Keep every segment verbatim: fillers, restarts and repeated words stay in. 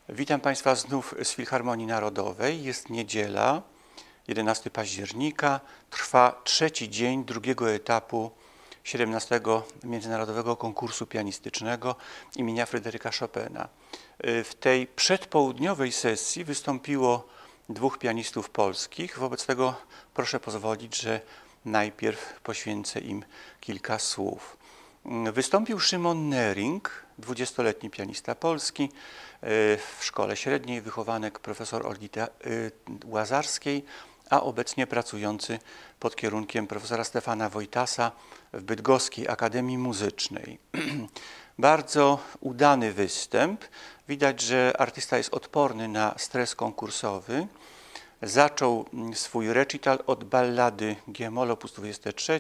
Witam Państwa znów z Filharmonii Narodowej. Jest niedziela, jedenastego października. Trwa trzeci dzień drugiego etapu siedemnastego Międzynarodowego Konkursu Pianistycznego imienia Fryderyka Chopina. W tej przedpołudniowej sesji wystąpiło dwóch pianistów polskich. Wobec tego proszę pozwolić, że najpierw poświęcę im kilka słów. Wystąpił Szymon Nering, dwudziestoletni pianista polski, w szkole średniej, wychowanek profesor Olgi Łazarskiej, a obecnie pracujący pod kierunkiem profesora Stefana Wojtasa w Bydgoskiej Akademii Muzycznej. Bardzo udany występ. Widać, że artysta jest odporny na stres konkursowy. Zaczął swój recital od ballady G-moll op. dwadzieścia trzy,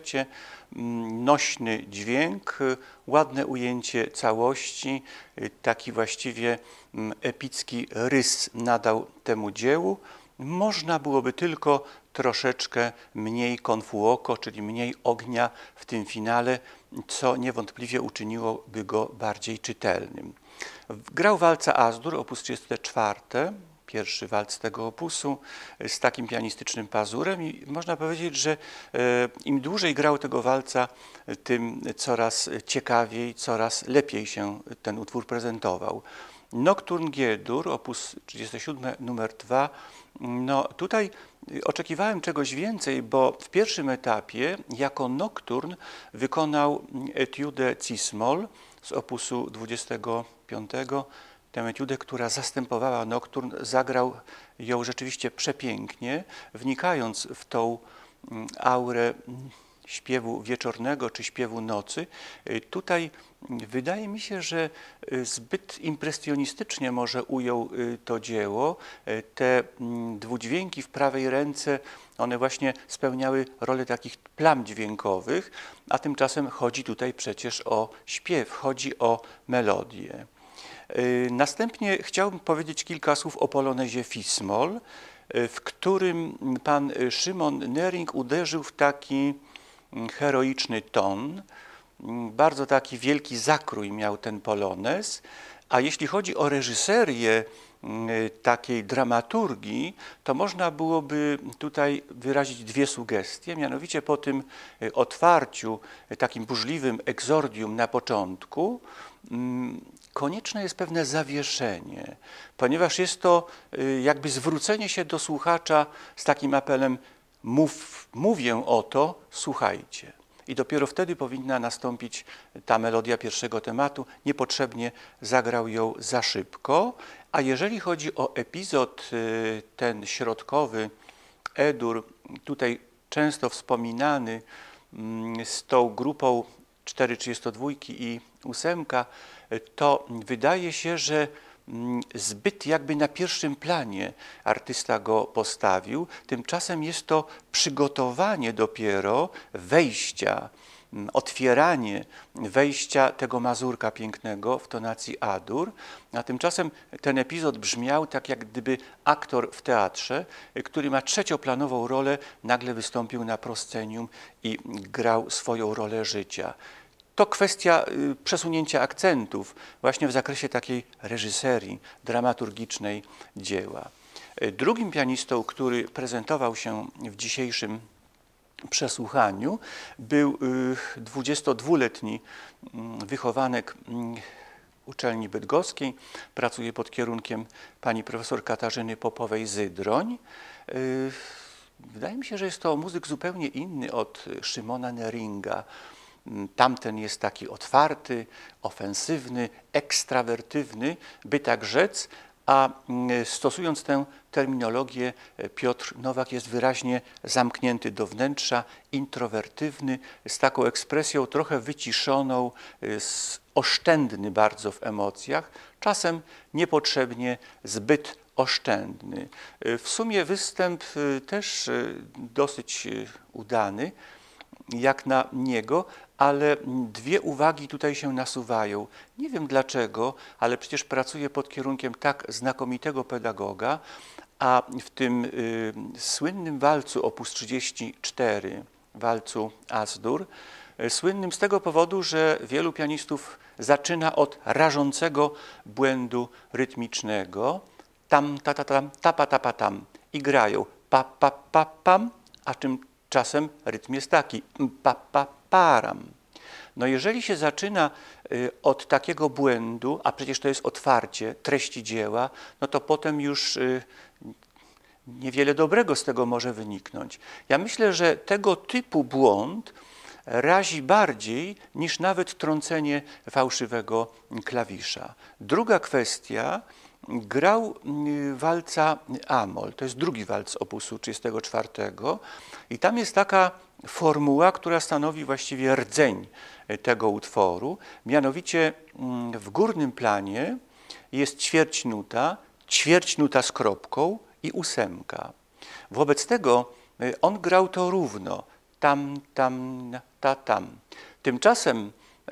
nośny dźwięk, ładne ujęcie całości, taki właściwie epicki rys nadał temu dziełu. Można byłoby tylko troszeczkę mniej confuoco, czyli mniej ognia w tym finale, co niewątpliwie uczyniłoby go bardziej czytelnym. Grał walca As-dur op. trzydzieści cztery, pierwszy walc tego opusu, z takim pianistycznym pazurem i można powiedzieć, że im dłużej grał tego walca, tym coraz ciekawiej, coraz lepiej się ten utwór prezentował. Nocturne G-dur op. trzydzieści siedem numer dwa. No tutaj oczekiwałem czegoś więcej, bo w pierwszym etapie jako nocturn wykonał etiudę cis-moll z opusu dwudziestego piątego. Tę etiudę, która zastępowała nocturn, zagrał ją rzeczywiście przepięknie, wnikając w tą aurę śpiewu wieczornego czy śpiewu nocy. Tutaj wydaje mi się, że zbyt impresjonistycznie może ujął to dzieło. Te dwudźwięki w prawej ręce, one właśnie spełniały rolę takich plam dźwiękowych, a tymczasem chodzi tutaj przecież o śpiew, chodzi o melodię. Następnie chciałbym powiedzieć kilka słów o polonezie fis-moll, w którym pan Szymon Nering uderzył w taki heroiczny ton. Bardzo taki wielki zakrój miał ten polonez, a jeśli chodzi o reżyserię takiej dramaturgii, to można byłoby tutaj wyrazić dwie sugestie, mianowicie po tym otwarciu, takim burzliwym egzordium na początku, konieczne jest pewne zawieszenie, ponieważ jest to jakby zwrócenie się do słuchacza z takim apelem: mów, mówię o to, słuchajcie. I dopiero wtedy powinna nastąpić ta melodia pierwszego tematu. Niepotrzebnie zagrał ją za szybko. A jeżeli chodzi o epizod ten środkowy, E-dur, tutaj często wspominany z tą grupą cztery trzydzieści dwa i ósemka, to wydaje się, że zbyt jakby na pierwszym planie artysta go postawił. Tymczasem jest to przygotowanie dopiero wejścia, otwieranie wejścia tego mazurka pięknego w tonacji A-dur, a tymczasem ten epizod brzmiał tak, jak gdyby aktor w teatrze, który ma trzecioplanową rolę, nagle wystąpił na proscenium i grał swoją rolę życia. To kwestia przesunięcia akcentów właśnie w zakresie takiej reżyserii dramaturgicznej dzieła. Drugim pianistą, który prezentował się w dzisiejszym przesłuchaniu, był dwudziestodwuletni wychowanek uczelni bydgoskiej. Pracuje pod kierunkiem pani profesor Katarzyny Popowej-Zydroń. Wydaje mi się, że jest to muzyk zupełnie inny od Szymona Neringa. Tamten jest taki otwarty, ofensywny, ekstrawertywny, by tak rzec, a stosując tę terminologię, Piotr Nowak jest wyraźnie zamknięty do wnętrza, introwertywny, z taką ekspresją trochę wyciszoną, oszczędny bardzo w emocjach, czasem niepotrzebnie zbyt oszczędny. W sumie występ też dosyć udany, jak na niego, ale dwie uwagi tutaj się nasuwają. Nie wiem dlaczego, ale przecież pracuję pod kierunkiem tak znakomitego pedagoga, a w tym y, słynnym walcu op. trzydzieści cztery, walcu As-dur, Słynnym z tego powodu, że wielu pianistów zaczyna od rażącego błędu rytmicznego, tam, ta, ta, tam, tapa, tapa, tam i grają pa, pa, pa, pam, a tymczasem rytm jest taki pa, pa, param. No jeżeli się zaczyna od takiego błędu, a przecież to jest otwarcie treści dzieła, no to potem już niewiele dobrego z tego może wyniknąć. Ja myślę, że tego typu błąd razi bardziej niż nawet trącenie fałszywego klawisza. Druga kwestia, grał walca Amol, to jest drugi walc opusu trzydziestego czwartego i tam jest taka formuła, która stanowi właściwie rdzeń tego utworu, mianowicie w górnym planie jest ćwierćnuta, ćwierćnuta z kropką i ósemka. Wobec tego on grał to równo, tam, tam, ta, tam. Tymczasem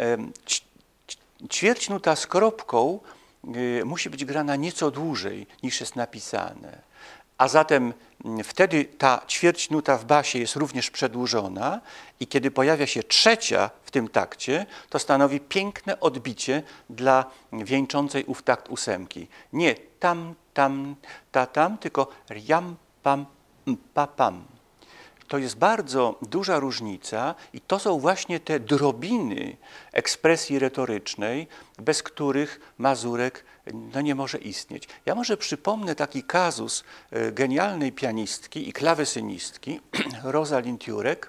ćwierćnuta z kropką musi być grana nieco dłużej niż jest napisane. A zatem wtedy ta ćwierćnuta w basie jest również przedłużona i kiedy pojawia się trzecia w tym takcie, to stanowi piękne odbicie dla wieńczącej ów takt ósemki. Nie tam, tam, ta, tam, tylko riam, pam, pa, pam. To jest bardzo duża różnica i to są właśnie te drobiny ekspresji retorycznej, bez których Mazurek no, nie może istnieć. Ja może przypomnę taki kazus genialnej pianistki i klawesynistki Rosalind Jurek,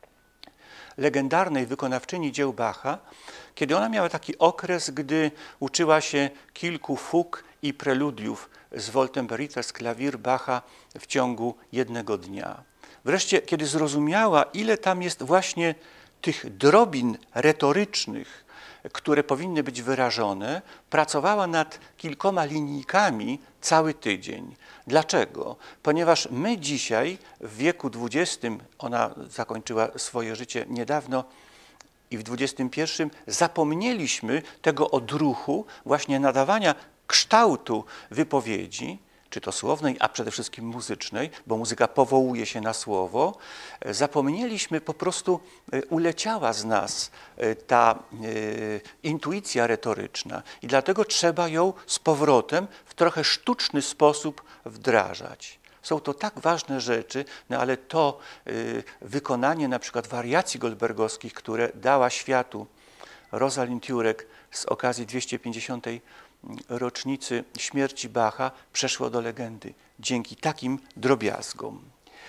legendarnej wykonawczyni dzieł Bacha, kiedy ona miała taki okres, gdy uczyła się kilku fug i preludiów z Woltemberita, klawir Bacha w ciągu jednego dnia. Wreszcie, kiedy zrozumiała, ile tam jest właśnie tych drobin retorycznych, które powinny być wyrażone, pracowała nad kilkoma linijkami cały tydzień. Dlaczego? Ponieważ my dzisiaj w wieku dwudziestym, ona zakończyła swoje życie niedawno, i w dwudziestym pierwszym zapomnieliśmy tego odruchu właśnie nadawania kształtu wypowiedzi, czy to słownej, a przede wszystkim muzycznej, bo muzyka powołuje się na słowo, zapomnieliśmy, po prostu uleciała z nas ta intuicja retoryczna i dlatego trzeba ją z powrotem w trochę sztuczny sposób wdrażać. Są to tak ważne rzeczy, no ale to wykonanie na przykład wariacji goldbergowskich, które dała światu Rosalind Jurek z okazji dwieście pięćdziesiątej rocznicy śmierci Bacha, przeszło do legendy dzięki takim drobiazgom.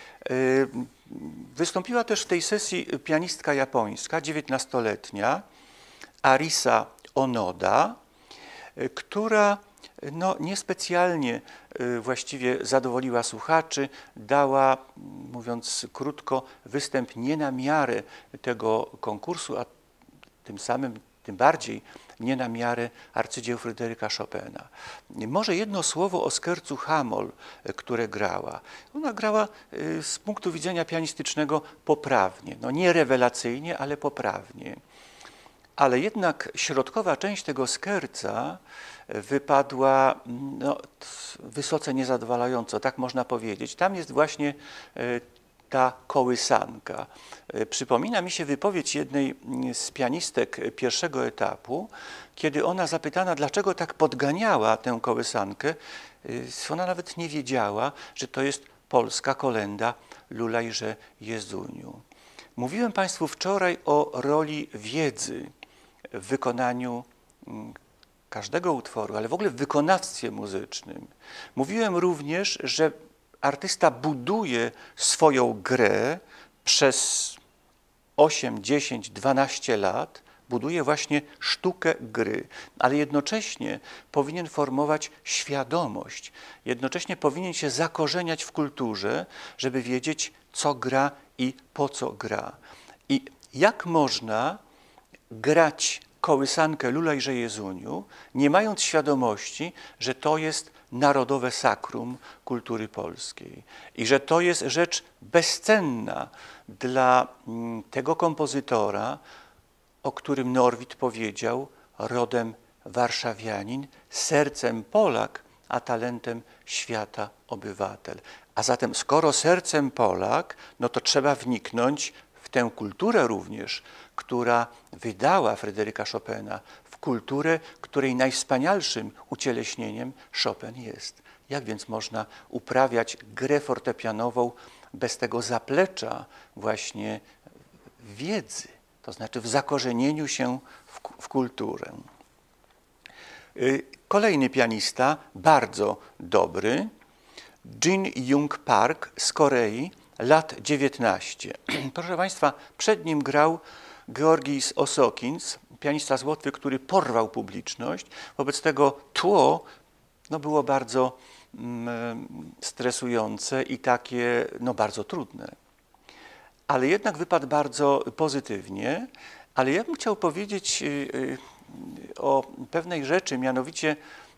Wystąpiła też w tej sesji pianistka japońska, dziewiętnastoletnia, Arisa Onoda, która no, niespecjalnie właściwie zadowoliła słuchaczy, dała, mówiąc krótko, występ nie na miarę tego konkursu, a tym samym, tym bardziej nie na miarę arcydzieł Fryderyka Chopina. Może jedno słowo o skercu Hamol, które grała. Ona grała z punktu widzenia pianistycznego poprawnie, no nie rewelacyjnie, ale poprawnie. Ale jednak środkowa część tego skerca wypadła no, wysoce niezadowalająco, tak można powiedzieć. Tam jest właśnie ta kołysanka. Przypomina mi się wypowiedź jednej z pianistek pierwszego etapu, kiedy ona zapytana, dlaczego tak podganiała tę kołysankę, ona nawet nie wiedziała, że to jest polska kolenda Lulajże Jezuniu. Mówiłem Państwu wczoraj o roli wiedzy w wykonaniu każdego utworu, ale w ogóle w wykonawstwie muzycznym. Mówiłem również, że artysta buduje swoją grę przez osiem, dziesięć, dwanaście lat, buduje właśnie sztukę gry, ale jednocześnie powinien formować świadomość, jednocześnie powinien się zakorzeniać w kulturze, żeby wiedzieć, co gra i po co gra. I jak można grać kołysankę Lulajże Jezuniu, nie mając świadomości, że to jest narodowe sakrum kultury polskiej i że to jest rzecz bezcenna dla tego kompozytora, o którym Norwid powiedział, rodem warszawianin, sercem Polak, a talentem świata obywatel. A zatem skoro sercem Polak, no to trzeba wniknąć w tę kulturę również, która wydała Fryderyka Chopina, w kulturę, której najwspanialszym ucieleśnieniem Chopin jest. Jak więc można uprawiać grę fortepianową bez tego zaplecza właśnie wiedzy, to znaczy w zakorzenieniu się w, w kulturę. Kolejny pianista, bardzo dobry, Jin Young Park z Korei, lat dziewiętnaście. Proszę Państwa, przed nim grał Georgis Osokins, pianista z Łotwy, który porwał publiczność. Wobec tego tło no, było bardzo mm, stresujące i takie no, bardzo trudne. Ale jednak wypadł bardzo pozytywnie. Ale ja bym chciał powiedzieć yy, o pewnej rzeczy, mianowicie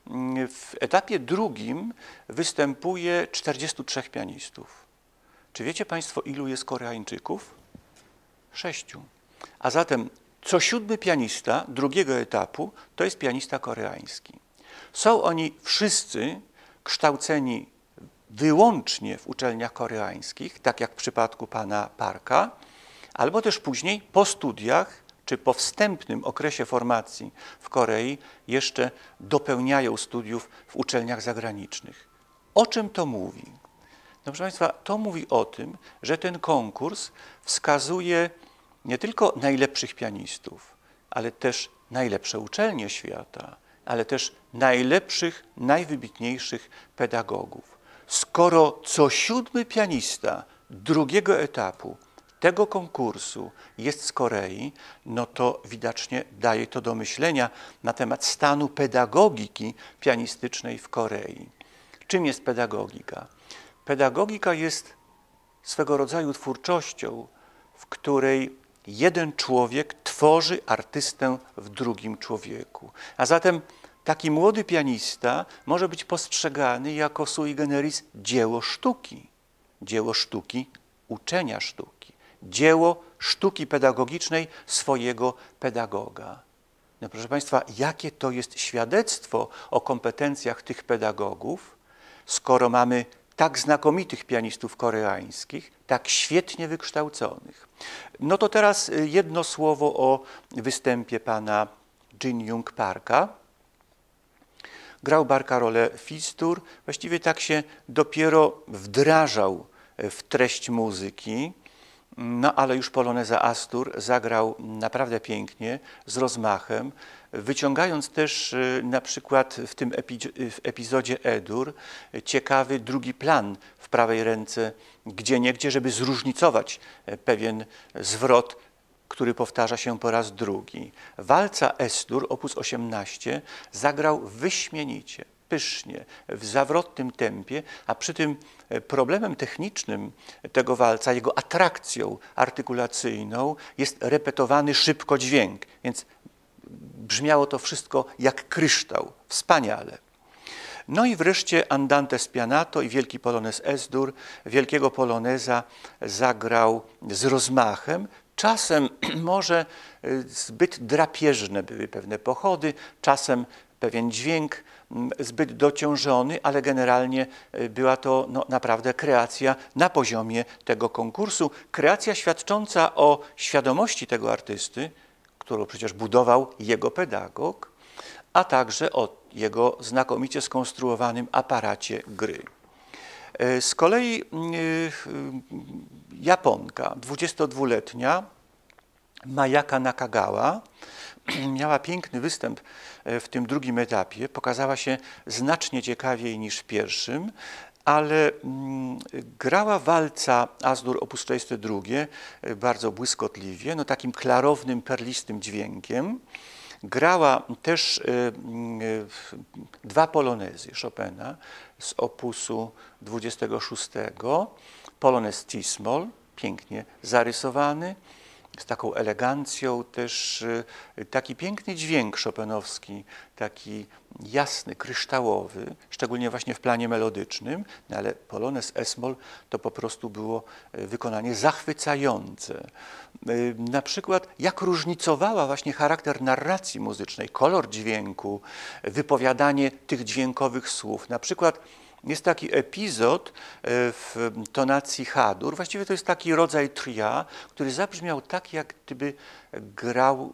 w etapie drugim występuje czterdziestu trzech pianistów. Czy wiecie Państwo, ilu jest Koreańczyków? Sześciu. A zatem co siódmy pianista drugiego etapu to jest pianista koreański. Są oni wszyscy kształceni wyłącznie w uczelniach koreańskich, tak jak w przypadku pana Parka, albo też później po studiach czy po wstępnym okresie formacji w Korei jeszcze dopełniają studiów w uczelniach zagranicznych. O czym to mówi? No, proszę Państwa, to mówi o tym, że ten konkurs wskazuje nie tylko najlepszych pianistów, ale też najlepsze uczelnie świata, ale też najlepszych, najwybitniejszych pedagogów. Skoro co siódmy pianista drugiego etapu tego konkursu jest z Korei, no to widocznie daje to do myślenia na temat stanu pedagogiki pianistycznej w Korei. Czym jest pedagogika? Pedagogika jest swego rodzaju twórczością, w której jeden człowiek tworzy artystę w drugim człowieku. A zatem taki młody pianista może być postrzegany jako sui generis dzieło sztuki, dzieło sztuki uczenia sztuki, dzieło sztuki pedagogicznej swojego pedagoga. No proszę Państwa, jakie to jest świadectwo o kompetencjach tych pedagogów, skoro mamy tak znakomitych pianistów koreańskich, tak świetnie wykształconych. No to teraz jedno słowo o występie pana Jin Young Parka. Grał Barca rolę Fis-dur, właściwie tak się dopiero wdrażał w treść muzyki, no ale już Poloneza Astur zagrał naprawdę pięknie, z rozmachem, wyciągając też na przykład w tym w epizodzie E-dur ciekawy drugi plan w prawej ręce, gdzieniegdzie, żeby zróżnicować pewien zwrot, który powtarza się po raz drugi. Walca Es-dur, opus osiemnaście, zagrał wyśmienicie, pysznie, w zawrotnym tempie, a przy tym problemem technicznym tego walca, jego atrakcją artykulacyjną jest repetowany szybko dźwięk, więc brzmiało to wszystko jak kryształ, wspaniale. No i wreszcie Andante Spianato i wielki polonez Es-dur, wielkiego poloneza zagrał z rozmachem. Czasem może zbyt drapieżne były pewne pochody, czasem pewien dźwięk zbyt dociążony, ale generalnie była to no, naprawdę kreacja na poziomie tego konkursu. Kreacja świadcząca o świadomości tego artysty, którą przecież budował jego pedagog, a także o jego znakomicie skonstruowanym aparacie gry. Z kolei Japonka, dwudziestodwuletnia, Mayaka Nakagawa, miała piękny występ w tym drugim etapie, pokazała się znacznie ciekawiej niż w pierwszym, ale grała walca As-dur opus czterdzieści dwa bardzo błyskotliwie, no takim klarownym, perlistym dźwiękiem. Grała też dwa polonezy Chopina z opusu dwudziestego szóstego, polonez C-moll, pięknie zarysowany, z taką elegancją, też taki piękny dźwięk chopinowski, taki jasny, kryształowy, szczególnie właśnie w planie melodycznym, no ale polonez Es-moll to po prostu było wykonanie zachwycające. Na przykład jak różnicowała właśnie charakter narracji muzycznej, kolor dźwięku, wypowiadanie tych dźwiękowych słów. Na przykład jest taki epizod w tonacji H-dur. Właściwie to jest taki rodzaj tria, który zabrzmiał tak, jak gdyby grał,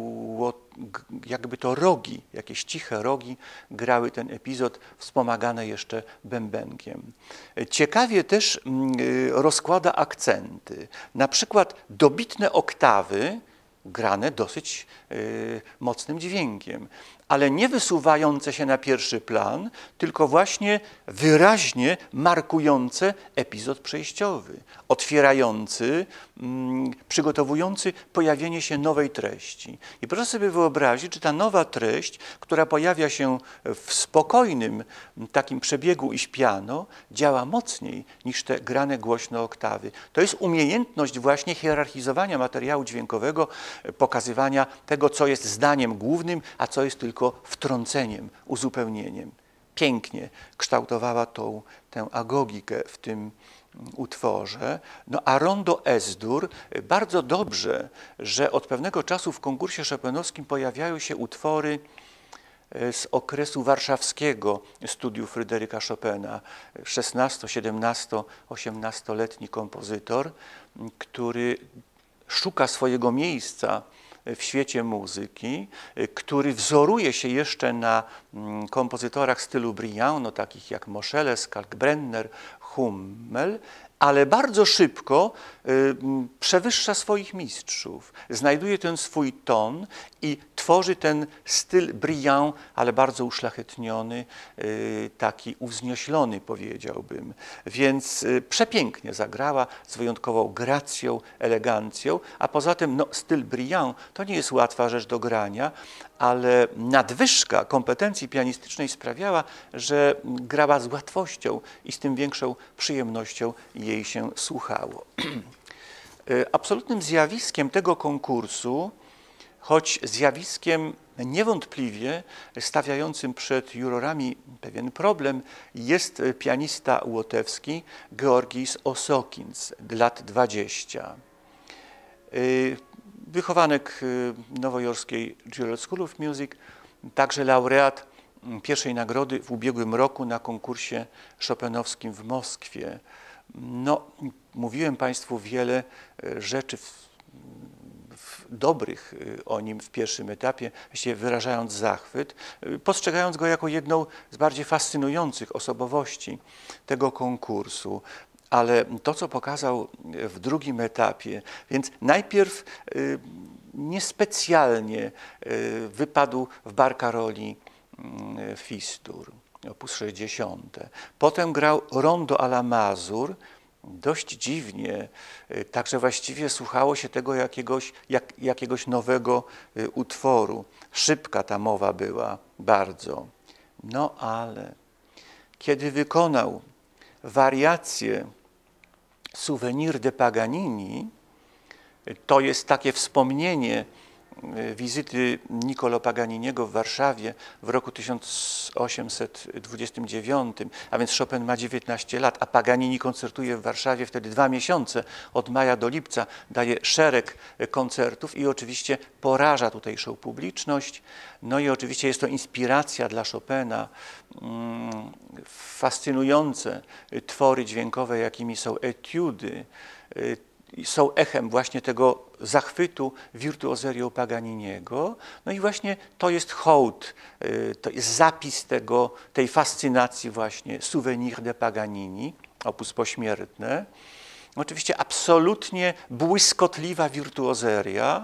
jakby to rogi, jakieś ciche rogi grały ten epizod, wspomagane jeszcze bębenkiem. Ciekawie też rozkłada akcenty. Na przykład dobitne oktawy, grane dosyć y, mocnym dźwiękiem, ale nie wysuwające się na pierwszy plan, tylko właśnie wyraźnie markujące epizod przejściowy, otwierający, mm, przygotowujący pojawienie się nowej treści. I proszę sobie wyobrazić, że ta nowa treść, która pojawia się w spokojnym takim przebiegu i śpiano, działa mocniej niż te grane głośno oktawy. To jest umiejętność właśnie hierarchizowania materiału dźwiękowego, pokazywania tego, co jest zdaniem głównym, a co jest tylko wtrąceniem, uzupełnieniem. Pięknie kształtowała tą, tę agogikę w tym utworze. No a rondo Es-dur, bardzo dobrze, że od pewnego czasu w konkursie chopinowskim pojawiają się utwory z okresu warszawskiego studiów Fryderyka Chopina. szesnasto-, siedemnasto-, osiemnastoletni kompozytor, który szuka swojego miejsca w świecie muzyki, który wzoruje się jeszcze na kompozytorach stylu Briand, no takich jak Moscheles, Kalkbrenner, Hummel, ale bardzo szybko y, przewyższa swoich mistrzów. Znajduje ten swój ton i tworzy ten styl Briand, ale bardzo uszlachetniony, y, taki uwznioślony, powiedziałbym. Więc y, przepięknie zagrała, z wyjątkową gracją, elegancją, a poza tym no, styl Briand to nie jest łatwa rzecz do grania, ale nadwyżka kompetencji pianistycznej sprawiała, że grała z łatwością i z tym większą przyjemnością jej się słuchało. Absolutnym zjawiskiem tego konkursu, choć zjawiskiem niewątpliwie stawiającym przed jurorami pewien problem, jest pianista łotewski Georgijs Osokins, lat dwadzieścia. Wychowanek nowojorskiej Juilliard School of Music, także laureat pierwszej nagrody w ubiegłym roku na konkursie chopinowskim w Moskwie. No, mówiłem Państwu wiele rzeczy w, w dobrych o nim w pierwszym etapie, właściwie wyrażając zachwyt, postrzegając go jako jedną z bardziej fascynujących osobowości tego konkursu. Ale to, co pokazał w drugim etapie, więc najpierw y, niespecjalnie y, wypadł w barkaroli y, Fis-dur, opus sześćdziesiąt. Potem grał rondo alla Mazur, dość dziwnie, y, także właściwie słuchało się tego jakiegoś, jak, jakiegoś nowego y, utworu. Szybka ta mowa była bardzo. No ale kiedy wykonał wariację Souvenir de Paganini, to jest takie wspomnienie wizyty Niccolo Paganiniego w Warszawie w roku tysiąc osiemset dwudziestym dziewiątym, a więc Chopin ma dziewiętnaście lat, a Paganini koncertuje w Warszawie wtedy dwa miesiące, od maja do lipca, daje szereg koncertów i oczywiście poraża tutejszą publiczność. No i oczywiście jest to inspiracja dla Chopina, mm, fascynujące twory dźwiękowe, jakimi są etiudy, są echem właśnie tego zachwytu wirtuozerią Paganiniego. No i właśnie to jest hołd, to jest zapis tego, tej fascynacji właśnie Souvenir de Paganini, opus pośmiertne. Oczywiście absolutnie błyskotliwa wirtuozeria,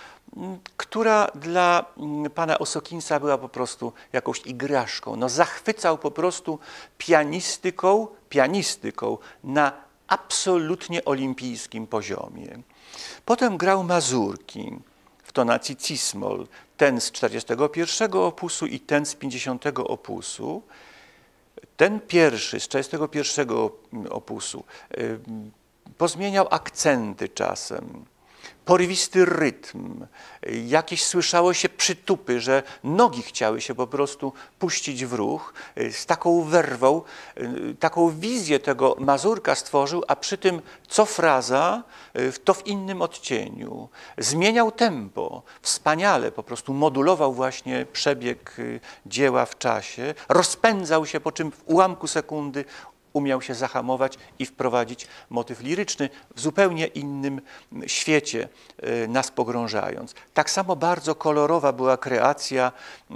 która dla pana Osokinsa była po prostu jakąś igraszką. No, zachwycał po prostu pianistyką, pianistyką na absolutnie olimpijskim poziomie. Potem grał mazurki w tonacji cis-moll, ten z czterdziestego pierwszego opusu i ten z pięćdziesiątego opusu. Ten pierwszy z czterdziestego pierwszego opusu pozmieniał akcenty czasem, porywisty rytm, jakieś słyszało się przytupy, że nogi chciały się po prostu puścić w ruch, z taką werwą, taką wizję tego Mazurka stworzył, a przy tym co fraza, to w innym odcieniu. Zmieniał tempo, wspaniale po prostu modulował właśnie przebieg dzieła w czasie, rozpędzał się, po czym w ułamku sekundy umiał się zahamować i wprowadzić motyw liryczny w zupełnie innym świecie, nas pogrążając. Tak samo bardzo kolorowa była kreacja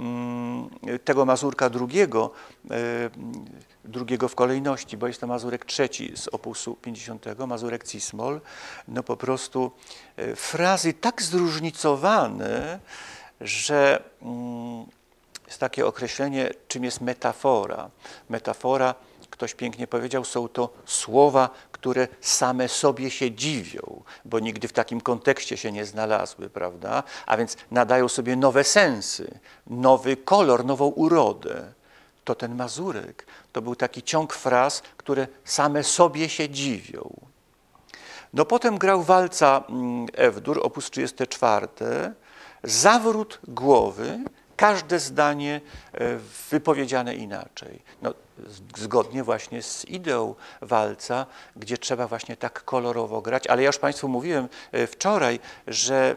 tego Mazurka drugiego, drugiego w kolejności, bo jest to Mazurek trzeci z opusu pięćdziesiątego, Mazurek Cis-moll. No po prostu frazy tak zróżnicowane, że jest takie określenie, czym jest metafora. Metafora, ktoś pięknie powiedział, są to słowa, które same sobie się dziwią, bo nigdy w takim kontekście się nie znalazły, prawda? A więc nadają sobie nowe sensy, nowy kolor, nową urodę. To ten Mazurek, to był taki ciąg fraz, które same sobie się dziwią. No potem grał walca F-dur, opus trzydziesty czwarty, zawrót głowy, każde zdanie wypowiedziane inaczej. No, zgodnie właśnie z ideą walca, gdzie trzeba właśnie tak kolorowo grać. Ale ja już Państwu mówiłem wczoraj, że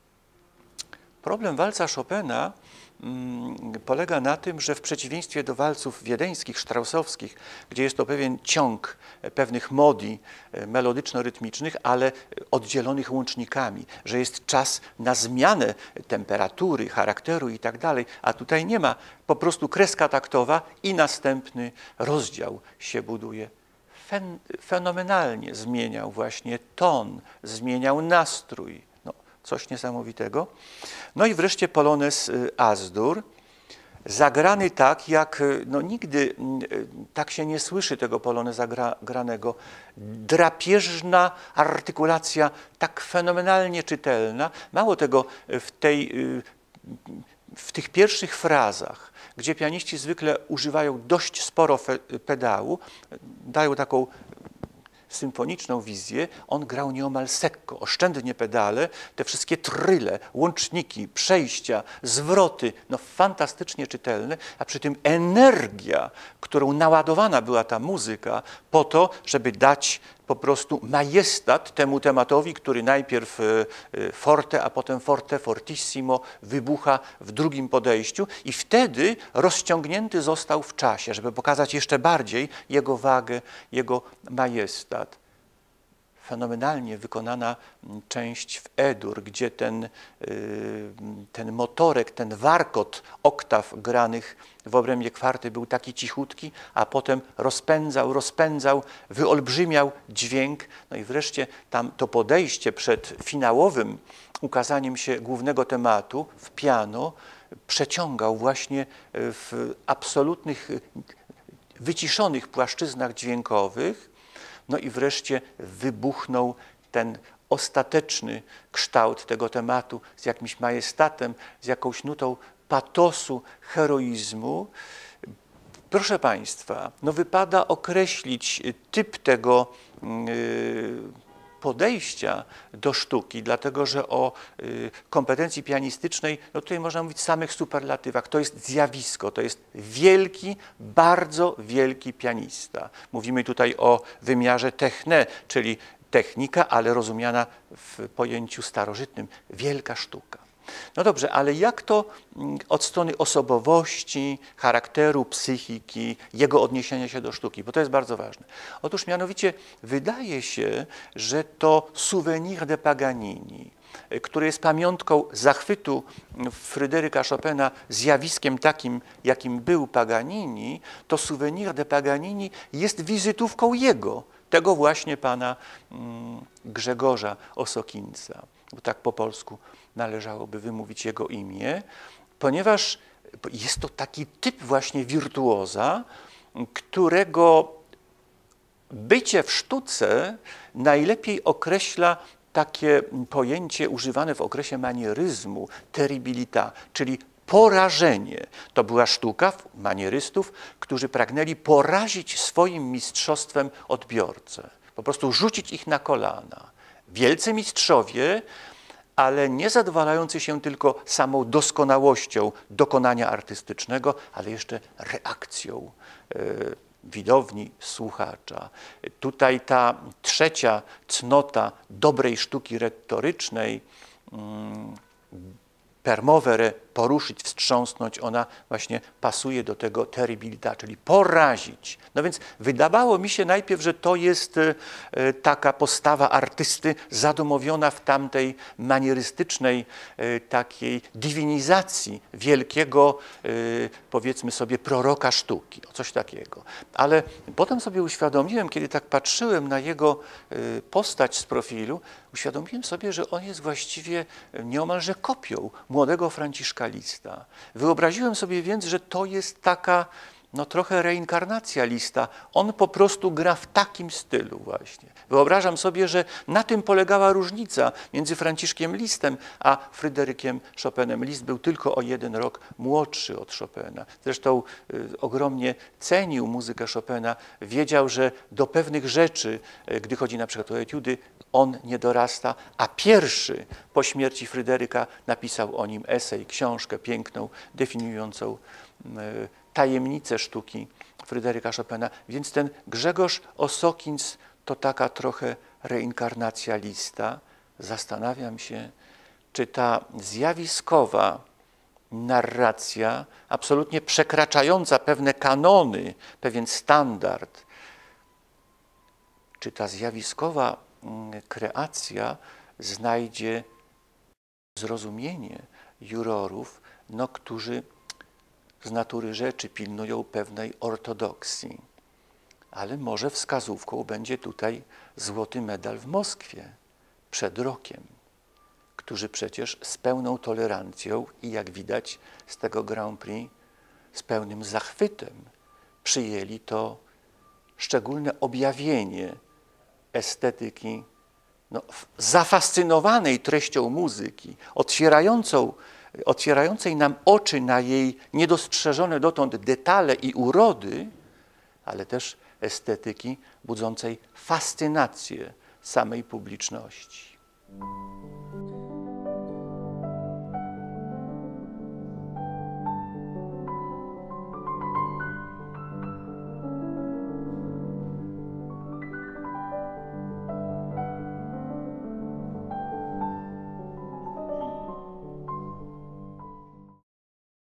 problem walca Chopina polega na tym, że w przeciwieństwie do walców wiedeńskich, straussowskich, gdzie jest to pewien ciąg pewnych modi melodyczno-rytmicznych, ale oddzielonych łącznikami, że jest czas na zmianę temperatury, charakteru i tak dalej, a tutaj nie ma, po prostu kreska taktowa i następny rozdział się buduje. Fen fenomenalnie zmieniał właśnie ton, zmieniał nastrój. Coś niesamowitego. No i wreszcie Polonez As-dur, zagrany tak, jak no nigdy tak się nie słyszy tego poloneza gra, granego. Drapieżna artykulacja, tak fenomenalnie czytelna. Mało tego, w, tej, w tych pierwszych frazach, gdzie pianiści zwykle używają dość sporo pedału, dają taką symfoniczną wizję, on grał nieomal sekko, oszczędnie pedale, te wszystkie tryle, łączniki, przejścia, zwroty, no fantastycznie czytelne, a przy tym energia, którą naładowana była ta muzyka po to, żeby dać po prostu majestat temu tematowi, który najpierw forte, a potem forte, fortissimo wybucha w drugim podejściu i wtedy rozciągnięty został w czasie, żeby pokazać jeszcze bardziej jego wagę, jego majestat. Fenomenalnie wykonana część w E-dur, gdzie ten, ten motorek, ten warkot oktaw granych w obrębie kwarty był taki cichutki, a potem rozpędzał, rozpędzał, wyolbrzymiał dźwięk. No i wreszcie tam to podejście przed finałowym ukazaniem się głównego tematu w piano przeciągał właśnie w absolutnych, wyciszonych płaszczyznach dźwiękowych. No i wreszcie wybuchnął ten ostateczny kształt tego tematu z jakimś majestatem, z jakąś nutą patosu, heroizmu. Proszę Państwa, no wypada określić typ tego yy, podejścia do sztuki, dlatego że o y, kompetencji pianistycznej, no tutaj można mówić w samych superlatywach. To jest zjawisko, to jest wielki, bardzo wielki pianista. Mówimy tutaj o wymiarze techne, czyli technika, ale rozumiana w pojęciu starożytnym. Wielka sztuka. No dobrze, ale jak to od strony osobowości, charakteru, psychiki, jego odniesienia się do sztuki? Bo to jest bardzo ważne. Otóż mianowicie wydaje się, że to Souvenir de Paganini, który jest pamiątką zachwytu Fryderyka Chopina zjawiskiem takim, jakim był Paganini, to Souvenir de Paganini jest wizytówką jego, tego właśnie pana Grzegorza Osokinca, bo tak po polsku należałoby wymówić jego imię, ponieważ jest to taki typ właśnie wirtuoza, którego bycie w sztuce najlepiej określa takie pojęcie używane w okresie manieryzmu, terribilità, czyli porażenie. To była sztuka manierystów, którzy pragnęli porazić swoim mistrzostwem odbiorcę, po prostu rzucić ich na kolana. Wielcy mistrzowie ale nie zadowalający się tylko samą doskonałością dokonania artystycznego, ale jeszcze reakcją y, widowni, słuchacza. Tutaj ta trzecia cnota dobrej sztuki retorycznej, per movere, poruszyć, wstrząsnąć, ona właśnie pasuje do tego terribilita, czyli porazić. No więc wydawało mi się najpierw, że to jest taka postawa artysty zadomowiona w tamtej manierystycznej takiej dywinizacji wielkiego, powiedzmy sobie, proroka sztuki, coś takiego. Ale potem sobie uświadomiłem, kiedy tak patrzyłem na jego postać z profilu, uświadomiłem sobie, że on jest właściwie nieomalże kopią młodego Franciszka Lista. Wyobraziłem sobie więc, że to jest taka no, trochę reinkarnacja Lista. On po prostu gra w takim stylu właśnie. Wyobrażam sobie, że na tym polegała różnica między Franciszkiem Listem a Fryderykiem Chopinem. Liszt był tylko o jeden rok młodszy od Chopina. Zresztą y, ogromnie cenił muzykę Chopina. Wiedział, że do pewnych rzeczy, y, gdy chodzi na przykład o etiudy, on nie dorasta, a pierwszy po śmierci Fryderyka napisał o nim esej, książkę piękną, definiującą y, tajemnicę sztuki Fryderyka Chopina. Więc ten Grzegorz Osokins to taka trochę reinkarnacja Lista. Zastanawiam się, czy ta zjawiskowa narracja, absolutnie przekraczająca pewne kanony, pewien standard, czy ta zjawiskowa kreacja znajdzie zrozumienie jurorów, no, którzy z natury rzeczy pilnują pewnej ortodoksji. Ale może wskazówką będzie tutaj złoty medal w Moskwie przed rokiem, którzy przecież z pełną tolerancją i jak widać z tego Grand Prix z pełnym zachwytem przyjęli to szczególne objawienie estetyki no, zafascynowanej treścią muzyki, otwierającą, otwierającej nam oczy na jej niedostrzeżone dotąd detale i urody, ale też estetyki budzącej fascynację samej publiczności.